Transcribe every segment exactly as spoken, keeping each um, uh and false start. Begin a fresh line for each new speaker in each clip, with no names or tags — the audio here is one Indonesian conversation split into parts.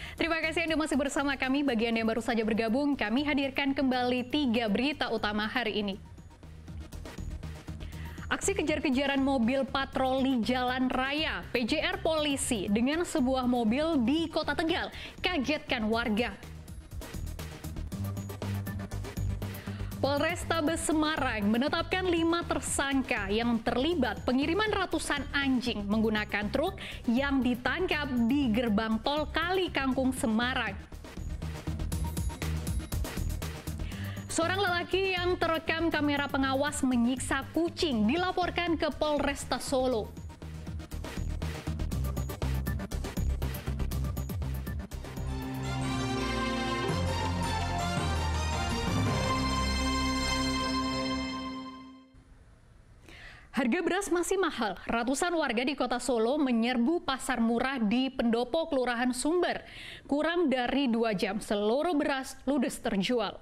Terima kasih Anda masih bersama kami. Bagi Anda yang baru saja bergabung, kami hadirkan kembali tiga berita utama hari ini. Aksi kejar-kejaran mobil patroli jalan raya, P J R polisi dengan sebuah mobil di Kota Tegal kagetkan warga. Polrestabes Semarang menetapkan lima tersangka yang terlibat pengiriman ratusan anjing menggunakan truk yang ditangkap di gerbang tol Kali Kangkung, Semarang. Seorang lelaki yang terekam kamera pengawas menyiksa kucing dilaporkan ke Polresta Solo. Harga beras masih mahal. Ratusan warga di Kota Solo menyerbu pasar murah di Pendopo, Kelurahan Sumber. Kurang dari dua jam, seluruh beras ludes terjual.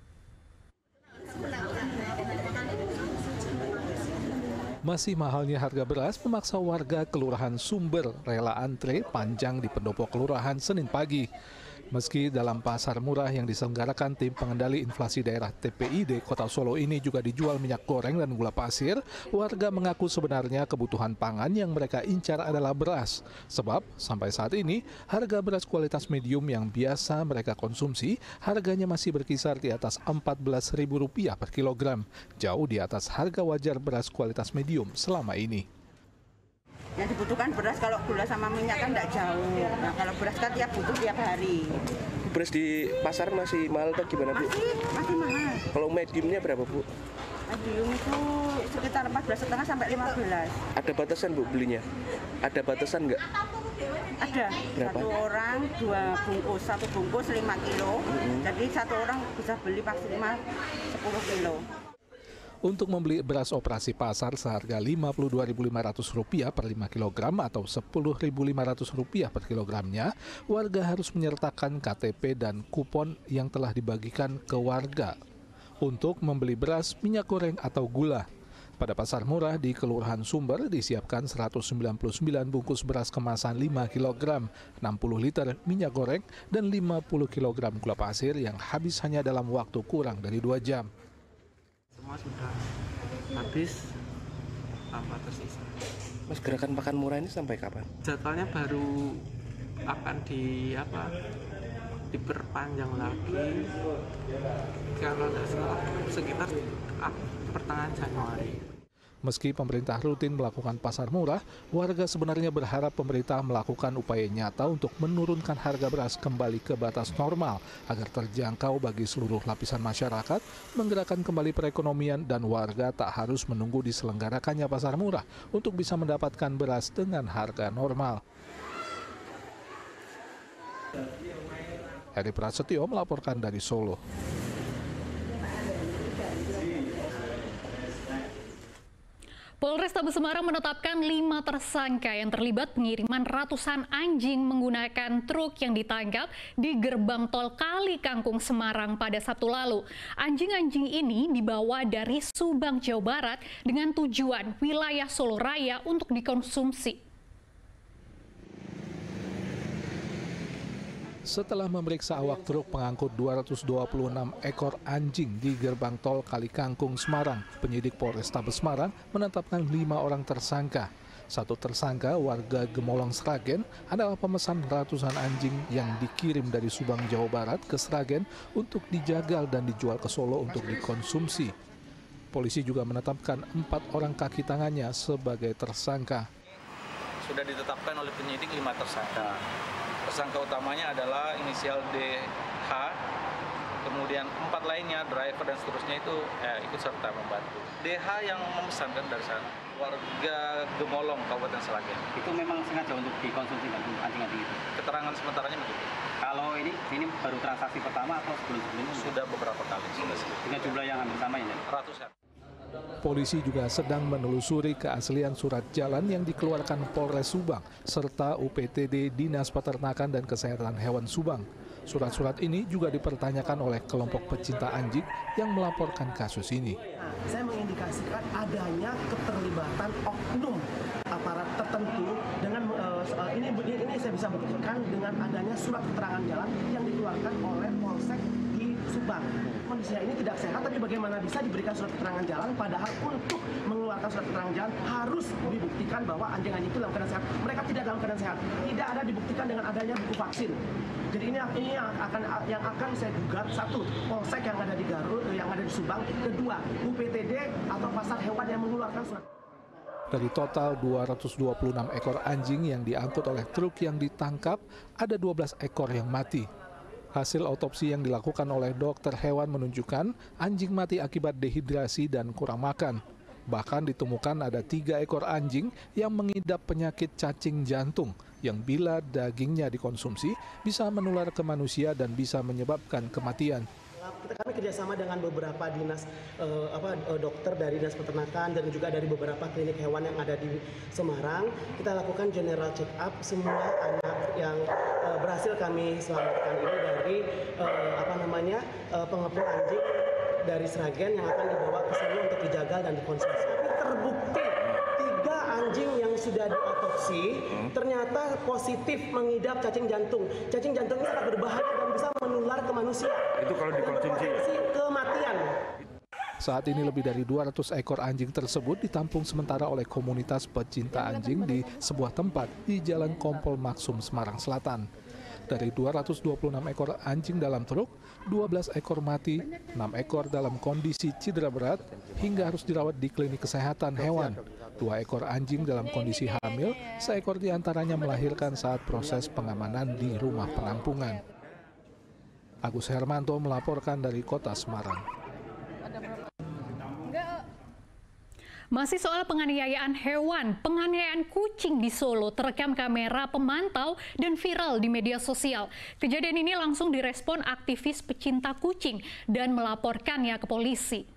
Masih mahalnya harga beras memaksa warga Kelurahan Sumber rela antre panjang di Pendopo Kelurahan Senin pagi. Meski dalam pasar murah yang diselenggarakan tim pengendali inflasi daerah T P I D Kota Solo ini juga dijual minyak goreng dan gula pasir, warga mengaku sebenarnya kebutuhan pangan yang mereka incar adalah beras. Sebab sampai saat ini harga beras kualitas medium yang biasa mereka konsumsi harganya masih berkisar di atas empat belas ribu rupiah per kilogram, jauh di atas harga wajar beras kualitas medium selama ini.
Yang dibutuhkan beras, kalau gula sama minyak kan tidak jauh. Nah, kalau beras kan tiap butuh tiap hari.
Beras di pasar masih mahal atau gimana, Bu?
Masih, masih mahal.
Kalau mediumnya berapa, Bu?
Medium itu sekitar empat belas setengah sampai lima belas.
Ada batasan, Bu, belinya? Ada batasan nggak?
Ada.
Berapa?
Satu orang dua bungkus, satu bungkus lima kilo. Mm-hmm. Jadi satu orang bisa beli maksimal sepuluh kilo.
Untuk membeli beras operasi pasar seharga lima puluh dua ribu lima ratus rupiah per lima kilogram atau sepuluh ribu lima ratus rupiah per kilogramnya, warga harus menyertakan K T P dan kupon yang telah dibagikan ke warga untuk membeli beras, minyak goreng atau gula. Pada pasar murah di Kelurahan Sumber disiapkan seratus sembilan puluh sembilan bungkus beras kemasan lima kilogram, enam puluh liter minyak goreng, dan lima puluh kilogram gula pasir yang habis hanya dalam waktu kurang dari dua jam.
Semua sudah habis, tanpa tersisa.
Mas, gerakan pakan murah ini sampai kapan?
Jadwalnya baru akan di apa? diperpanjang lagi kalau tidak salah sekitar pertengahan Januari.
Meski pemerintah rutin melakukan pasar murah, warga sebenarnya berharap pemerintah melakukan upaya nyata untuk menurunkan harga beras kembali ke batas normal agar terjangkau bagi seluruh lapisan masyarakat, menggerakkan kembali perekonomian dan warga tak harus menunggu diselenggarakannya pasar murah untuk bisa mendapatkan beras dengan harga normal. Heri Prasetyo melaporkan dari Solo.
Polrestabes Semarang menetapkan lima tersangka yang terlibat pengiriman ratusan anjing menggunakan truk yang ditangkap di gerbang tol Kali Kangkung, Semarang pada Sabtu lalu. Anjing-anjing ini dibawa dari Subang, Jawa Barat dengan tujuan wilayah Solo Raya untuk dikonsumsi.
Setelah memeriksa awak truk pengangkut dua ratus dua puluh enam ekor anjing di gerbang tol Kali Kangkung, Semarang, penyidik Polrestabes Semarang menetapkan lima orang tersangka. Satu tersangka warga Gemolong, Sragen adalah pemesan ratusan anjing yang dikirim dari Subang, Jawa Barat ke Sragen untuk dijagal dan dijual ke Solo untuk dikonsumsi. Polisi juga menetapkan empat orang kaki tangannya sebagai tersangka.
Sudah ditetapkan oleh penyidik lima tersangka. Tersangka utamanya adalah inisial D H, kemudian empat lainnya, driver dan seterusnya itu eh, ikut serta membantu. D H yang memesankan dari sana, warga Gemolong, Kabupaten Sragen.
Itu memang sengaja untuk dikonsumsi anjing-anjing itu?
Keterangan sementaranya begitu.
Kalau ini, ini baru transaksi pertama atau sebelum-sebelumnya?
Sudah beberapa kali. Sudah
dengan jumlah yang hampir sama ya?
Ratusan.
Polisi juga sedang menelusuri keaslian surat jalan yang dikeluarkan Polres Subang serta U P T D Dinas Peternakan dan Kesehatan Hewan Subang. Surat-surat ini juga dipertanyakan oleh kelompok pecinta anjing yang melaporkan kasus ini.
Nah, saya mengindikasikan adanya keterlibatan oknum aparat tertentu dengan uh, Ini ini saya bisa buktikan dengan adanya surat keterangan jalan yang dikeluarkan oleh Polsek di Subang. Manusia ini tidak sehat, tapi bagaimana bisa diberikan surat keterangan jalan, padahal untuk mengeluarkan surat keterangan jalan harus dibuktikan bahwa anjing-anjing itu dalam keadaan sehat. Mereka tidak dalam keadaan sehat, tidak ada dibuktikan dengan adanya buku vaksin. Jadi ini ini yang akan yang akan saya gugat, satu, Polsek yang ada di Garut, yang ada di Subang, kedua, U P T D atau pasar hewan yang mengeluarkan surat.
Dari total dua ratus dua puluh enam ekor anjing yang diangkut oleh truk yang ditangkap, ada dua belas ekor yang mati. Hasil otopsi yang dilakukan oleh dokter hewan menunjukkan anjing mati akibat dehidrasi dan kurang makan. Bahkan ditemukan ada tiga ekor anjing yang mengidap penyakit cacing jantung yang bila dagingnya dikonsumsi bisa menular ke manusia dan bisa menyebabkan kematian.
Kita kami kerjasama dengan beberapa dinas eh, apa eh, dokter dari dinas peternakan dan juga dari beberapa klinik hewan yang ada di Semarang. Kita lakukan general check up semua anak yang eh, berhasil kami selamatkan ini dari eh, apa namanya eh, pengepul anjing dari Sragen yang akan dibawa ke sini untuk dijagal dan dikonsumsi. Tapi terbukti tiga anjing yang sudah diotopsi hmm. ternyata positif mengidap cacing jantung. Cacing jantung ini sangat berbahaya dan bisa menular ke manusia.
Itu kalau dikonsumsi
kematian.
Saat ini lebih dari dua ratus ekor anjing tersebut ditampung sementara oleh komunitas pecinta anjing di sebuah tempat di Jalan Kompol Maksum, Semarang Selatan. Dari dua ratus dua puluh enam ekor anjing dalam truk, dua belas ekor mati, enam ekor dalam kondisi cedera berat hingga harus dirawat di klinik kesehatan hewan. Dua ekor anjing dalam kondisi hamil, seekor diantaranya melahirkan saat proses pengamanan di rumah penampungan. Agus Hermanto melaporkan dari Kota Semarang.
Masih soal penganiayaan hewan, penganiayaan kucing di Solo terekam kamera pemantau dan viral di media sosial. Kejadian ini langsung direspon aktivis pecinta kucing dan melaporkannya ke polisi.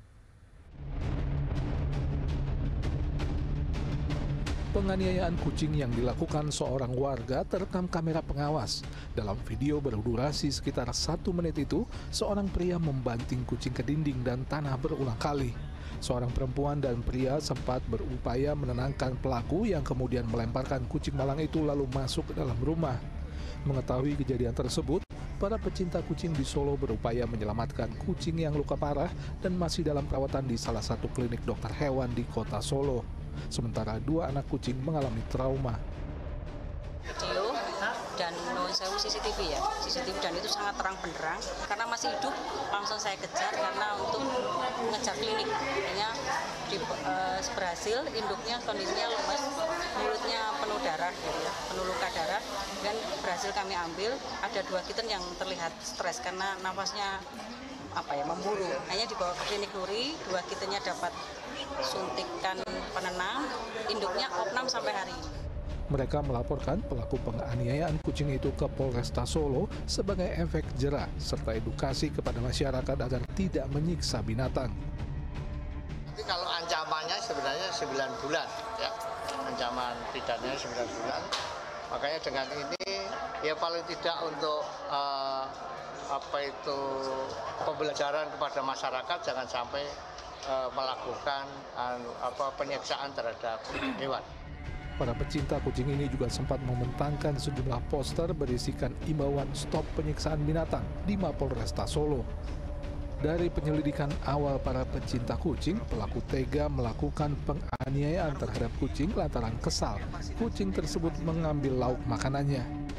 Penganiayaan kucing yang dilakukan seorang warga terekam kamera pengawas. Dalam video berdurasi sekitar satu menit itu, seorang pria membanting kucing ke dinding dan tanah berulang kali. Seorang perempuan dan pria sempat berupaya menenangkan pelaku yang kemudian melemparkan kucing malang itu lalu masuk ke dalam rumah. Mengetahui kejadian tersebut, para pecinta kucing di Solo berupaya menyelamatkan kucing yang luka parah dan masih dalam perawatan di salah satu klinik dokter hewan di Kota Solo. Sementara dua anak kucing mengalami trauma.
Video dan non sewu C C T V ya, C C T V dan itu sangat terang benderang. Karena masih hidup, langsung saya kejar karena untuk mengejar klinik. Hanya di, uh, berhasil, induknya kondisinya lemas, mulutnya penuh darah, gitu ya, penuh luka darah, dan berhasil kami ambil. Ada dua kitten yang terlihat stres karena nafasnya apa ya memburu. Hanya dibawa ke klinik Nuri, dua kittennya dapat suntikan penenang, induknya opnam sampai hari ini.
Mereka melaporkan pelaku penganiayaan kucing itu ke Polresta Solo sebagai efek jera serta edukasi kepada masyarakat agar tidak menyiksa binatang.
Tapi kalau ancamannya sebenarnya sembilan bulan, ya, ancaman pidananya sembilan bulan. Makanya dengan ini ya paling tidak untuk uh, apa itu pembelajaran kepada masyarakat jangan sampai uh, melakukan uh, apa penyiksaan terhadap hewan.
Para pecinta kucing ini juga sempat membentangkan sejumlah poster berisikan imbauan stop penyiksaan binatang di Mapolresta Solo. Dari penyelidikan awal para pecinta kucing, pelaku tega melakukan penganiayaan terhadap kucing lantaran kesal kucing tersebut mengambil lauk makanannya.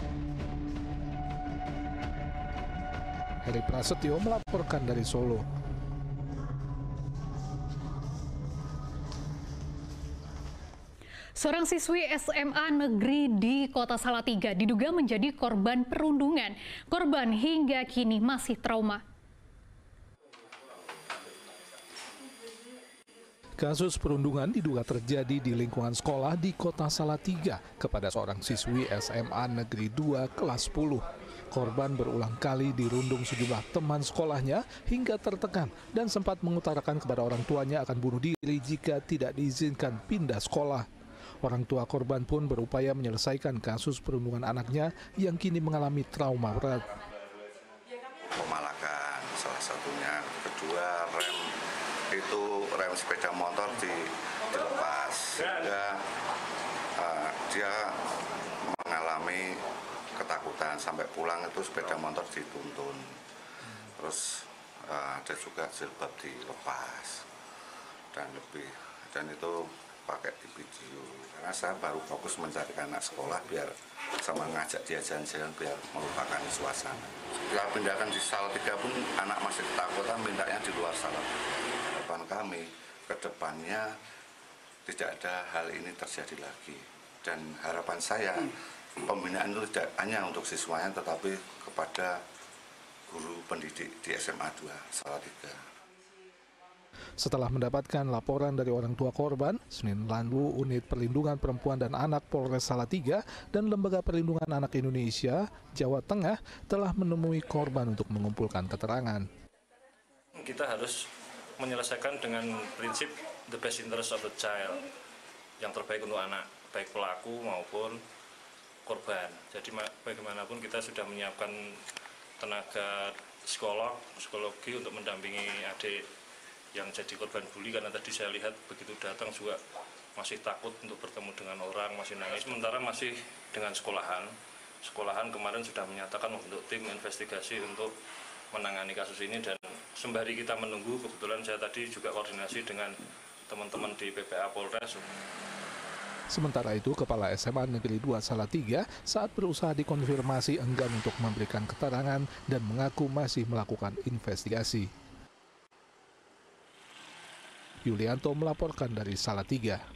Heri Prasetyo melaporkan dari Solo.
Seorang siswi S M A negeri di Kota Salatiga diduga menjadi korban perundungan. Korban hingga kini masih trauma.
Kasus perundungan diduga terjadi di lingkungan sekolah di Kota Salatiga kepada seorang siswi S M A Negeri dua kelas sepuluh. Korban berulang kali dirundung sejumlah teman sekolahnya hingga tertekan dan sempat mengutarakan kepada orang tuanya akan bunuh diri jika tidak diizinkan pindah sekolah. Orang tua korban pun berupaya menyelesaikan kasus perundungan anaknya yang kini mengalami trauma berat.
Pemalakan salah satunya, kedua rem itu rem sepeda motor di, dilepas sehingga uh, dia ketakutan, sampai pulang itu sepeda motor dituntun. Terus uh, ada juga jilbab dilepas dan lebih dan itu pakai di video. Karena saya baru fokus mencari anak sekolah biar sama ngajak dia jalan-jalan biar melupakan suasana. Kita pindahkan di Salatiga pun anak masih ketakutan, mintanya di luar Salatiga. Harapan kami ke depannya tidak ada hal ini terjadi lagi. Dan harapan saya pembinaan itu tidak hanya untuk siswanya tetapi kepada guru pendidik di S M A dua Salatiga.
Setelah mendapatkan laporan dari orang tua korban, Senin lalu Unit Perlindungan Perempuan dan Anak Polres Salatiga dan Lembaga Perlindungan Anak Indonesia, Jawa Tengah telah menemui korban untuk mengumpulkan keterangan.
Kita harus menyelesaikan dengan prinsip the best interest of the child, yang terbaik untuk anak, baik pelaku maupun korban. Jadi bagaimanapun kita sudah menyiapkan tenaga psikolog, psikologi untuk mendampingi adik yang jadi korban bully, karena tadi saya lihat begitu datang juga masih takut untuk bertemu dengan orang, masih nangis. Sementara masih dengan sekolahan. Sekolahan kemarin sudah menyatakan membentuk tim investigasi untuk menangani kasus ini, dan sembari kita menunggu, kebetulan saya tadi juga koordinasi dengan teman-teman di P P A Polres.
Sementara itu, Kepala S M A Negeri dua Salatiga saat berusaha dikonfirmasi enggan untuk memberikan keterangan dan mengaku masih melakukan investigasi. Yulianto melaporkan dari Salatiga.